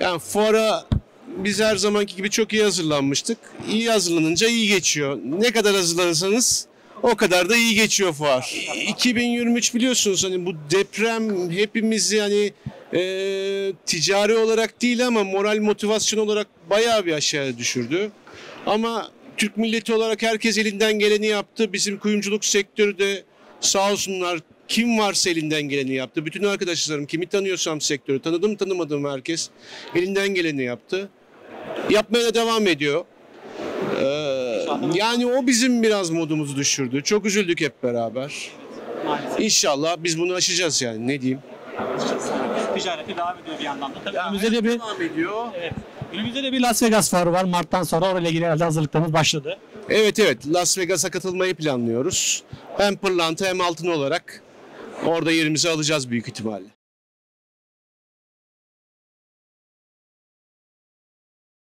Yani fuara biz her zamanki gibi çok iyi hazırlanmıştık. İyi hazırlanınca iyi geçiyor. Ne kadar hazırlanırsanız o kadar da iyi geçiyor fuar. 2023 biliyorsunuz hani bu deprem hepimizi hani ticari olarak değil ama moral motivasyon olarak bayağı bir aşağıya düşürdü. Ama Türk milleti olarak herkes elinden geleni yaptı. Bizim kuyumculuk sektörü de sağ olsunlar kim varsa elinden geleni yaptı. Bütün arkadaşlarım kimi tanıyorsam sektörü tanıdım tanımadığım herkes elinden geleni yaptı. Yapmaya da devam ediyor. Yani o bizim biraz modumuzu düşürdü. Çok üzüldük hep beraber. Maalesef. İnşallah biz bunu aşacağız yani ne diyeyim. Ticareti devam ediyor bir yandan da. Tabii Ya, önümüzde de bir devam ediyor. evet. Önümüzde de bir Las Vegas fuarı var. Mart'tan sonra orayla ilgili herhalde hazırlıklarımız başladı. Evet Las Vegas'a katılmayı planlıyoruz. Hem pırlanta hem altın olarak orada yerimizi alacağız büyük ihtimalle.